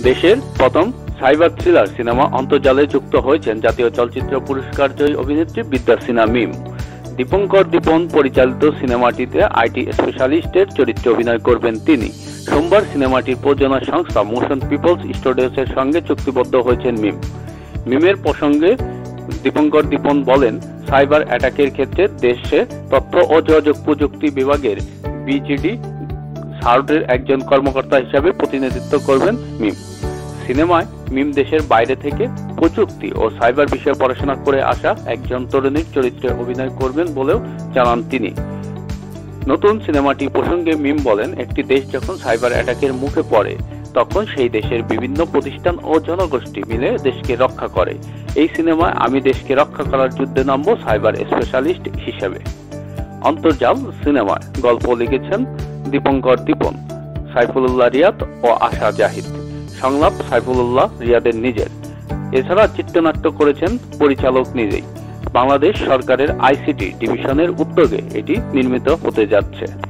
দেশের প্রথম cyber thriller cinema অন্তর্জালে যুক্ত হয়েছেন জাতীয় চলচ্চিত্র পুরস্কার জয়ী অভিনেত্রী বিদ্যা সিনহা মিম। দীপঙ্কর দীপন পরিচালিত সিনেমাটিতে আইটি স্পেশালিস্টের চরিত্রে অভিনয় করবেন তিনি। সোমবার সিনেমাটির প্রযোজনা সংস্থা মোশন পিপলস স্টুডিওসের সঙ্গে চুক্তিবদ্ধ হয়েছেন মিম। মিমের প্রসঙ্গে দীপঙ্কর দীপন বলেন, সাইবার অ্যাটাকের ক্ষেত্রে দেশে তথ্য ও যোগাযোগ প্রযুক্তি বিভাগের বিজিডি সার্ডের একজন কর্মকর্তা হিসাবে প্রতিনিধিত্ব করবেন মিম। সিনেমায় মিম দেশের বাইরে থেকে প্রযুক্তি ও সাইবার বিষয়ে পড়াশোনা করে আসা একজন তরুণীর চরিত্রে অভিনয় করবেন বলেও জানান তিনি। নতুন সিনেমাটি প্রসঙ্গে মিম বলেন, একটি দেশ যখন সাইবার অ্যাটাকের মুখে পড়ে তখন সেই দেশের বিভিন্ন প্রতিষ্ঠান ও জনগোষ্ঠী মিলে দেশকে রক্ষা করে। এই সিনেমায় আমি দেশকে রক্ষা করার যুদ্ধে নামবো সাইবার স্পেশালিস্ট হিসেবে। অন্তর্জাল সিনেমায় গল্প লিখেছেন দীপঙ্কর দীপন, সাইফুল্লাহ রিয়াদ ও আশা জাহিদ। সংলাপ সাইফুল্লাহ রিয়াদের নিজের। এছাড়া চিত্রনাট্য করেছেন পরিচালক নিজেই। বাংলাদেশ সরকারের আইসিটি ডিভিশনের উদ্যোগে এটি নির্মিত হতে যাচ্ছে।